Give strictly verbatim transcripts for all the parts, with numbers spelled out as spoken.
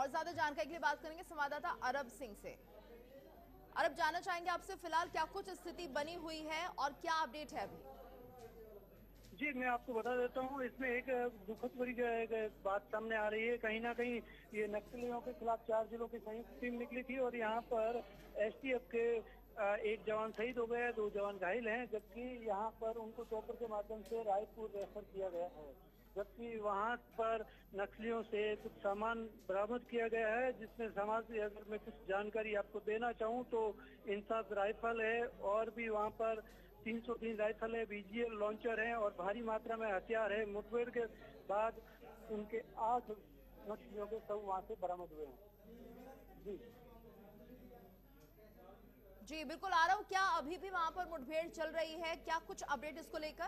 और ज्यादा जानकारी के लिए बात करेंगे संवाददाता अरब सिंह से। अरब, जानना चाहेंगे आपसे फिलहाल क्या कुछ स्थिति बनी हुई है और क्या अपडेट है अभी? जी, मैं आपको बता देता हूँ, इसमें एक दुखद भरी बात सामने आ रही है। कहीं ना कहीं ये नक्सलियों के खिलाफ चार जिलों की संयुक्त टीम निकली थी और यहाँ पर एसटीएफ के एक जवान शहीद हो गए, दो जवान घायल हैं, जबकि यहाँ पर उनको चॉपर के माध्यम से रायपुर रेफर किया गया है। जबकि वहाँ पर नक्सलियों से कुछ सामान बरामद किया गया है, जिसमें समाज की अगर मैं कुछ जानकारी आपको देना चाहूँ तो इंसास राइफल है और भी वहाँ पर तीन सौ तीन राइफल है, बीजीएल लॉन्चर है और भारी मात्रा में हथियार है। मुठभेड़ के बाद उनके आठ नक्सलियों के शव वहाँ से बरामद हुए हैं। जी जी बिल्कुल आ रहा हूँ। क्या अभी भी वहाँ पर मुठभेड़ चल रही है? क्या कुछ अपडेट इसको लेकर?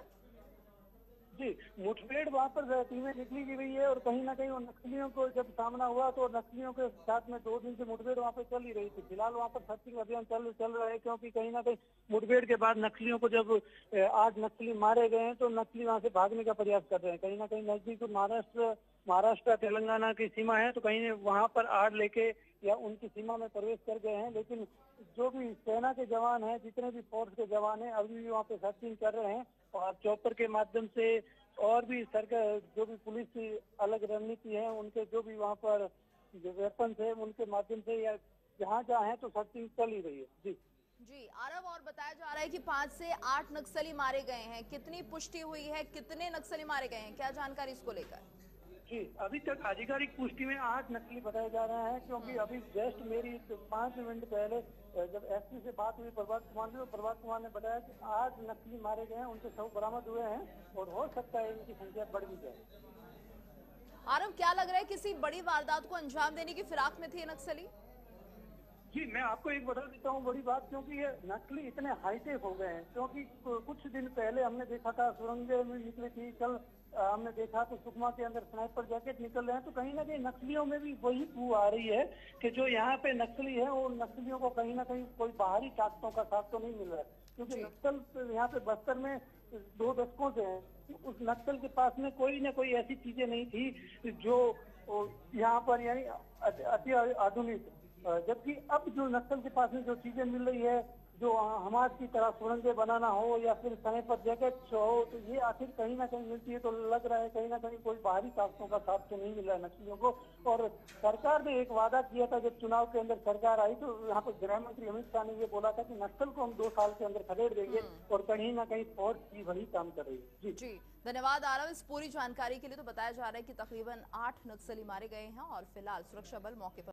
जी, मुठभेड़ वहाँ पर टीमें निकली गई है और कहीं ना कहीं उन नक्सलियों को जब सामना हुआ तो नक्सलियों के साथ में दो दिन से मुठभेड़ वहाँ पे चल ही रही थी। फिलहाल वहाँ पर सर्चिंग अभियान चल चल रहा है, क्योंकि कहीं ना कहीं मुठभेड़ के बाद नक्सलियों को जब आठ नक्सली मारे गए हैं तो नक्सली वहाँ से भागने का प्रयास कर रहे हैं। कहीं ना कहीं नजदीक महाराष्ट्र महाराष्ट्र तेलंगाना की सीमा है, तो कहीं वहाँ पर आड़ लेके या उनकी सीमा में प्रवेश कर गए हैं। लेकिन जो भी सेना के जवान हैं, जितने भी फोर्स के जवान हैं, अभी भी वहाँ पे सर्चिंग कर रहे हैं और चॉपर के माध्यम से और भी सरकार जो भी पुलिस की अलग रणनीति है, उनके जो भी वहाँ पर जो वेपन्स है उनके माध्यम से या जहाँ जहाँ है तो सर्चिंग चल ही रही है। जी जी अरब, और बताया जा रहा है कि पांच से आठ नक्सली मारे गए हैं। कितनी पुष्टि हुई है, कितने नक्सली मारे गए हैं, क्या जानकारी इसको लेकर? जी, अभी तक आधिकारिक पुष्टि में आठ नक्सली बताया जा रहा है, क्योंकि अभी जस्ट मेरी पांच मिनट पहले जब एसपी से बात हुई प्रभात कुमार ने, प्रभात कुमार ने बताया कि आठ नक्सली मारे गए हैं, उनके शव बरामद हुए हैं और हो सकता है इनकी संख्या बढ़ भी जाए। आरव, क्या लग रहा है किसी बड़ी वारदात को अंजाम देने की फिराक में थे नक्सली? जी, मैं आपको एक बता देता हूँ बड़ी बात, क्योंकि ये नक्सली इतने हाईटेक हो गए हैं। क्योंकि कुछ दिन पहले हमने देखा था सुरंग में निकली थी, कल हमने देखा तो सुकमा के अंदर स्नाइपर जैकेट निकल रहे हैं। तो कहीं ना कहीं नक्सलियों में भी वही बू आ रही है कि जो यहाँ पे नक्सली है वो नक्सलियों को कहीं ना कहीं कोई बाहरी ताकतों का साथ तो नहीं मिल रहा है, क्योंकि नक्सल यहाँ पे बस्तर में दो दशकों से है, उस नक्सल के पास में कोई ना कोई ऐसी चीजें नहीं थी जो यहाँ पर यानी अति आधुनिक। जबकि अब जो नक्सल के पास में जो चीजें मिल रही है, जो हमारे की तरह सुरंगे बनाना हो या फिर समय पर जैकेट हो, तो ये आखिर कहीं ना कहीं मिलती है। तो लग रहा है कहीं ना कहीं कोई बाहरी ताकतों का साथ तो नहीं मिल रहा है नक्सलियों को। और सरकार ने एक वादा किया था, जब चुनाव के अंदर सरकार आई तो यहाँ पर गृह मंत्री अमित शाह ने ये बोला था कि नक्सल को हम दो साल के अंदर खदेड़ देंगे, और कहीं ना कहीं फौज की वही काम कर रही है। जी जी धन्यवाद आरव इस पूरी जानकारी के लिए। तो बताया जा रहा है कि तकरीबन आठ नक्सली मारे गए हैं और फिलहाल सुरक्षा बल मौके पर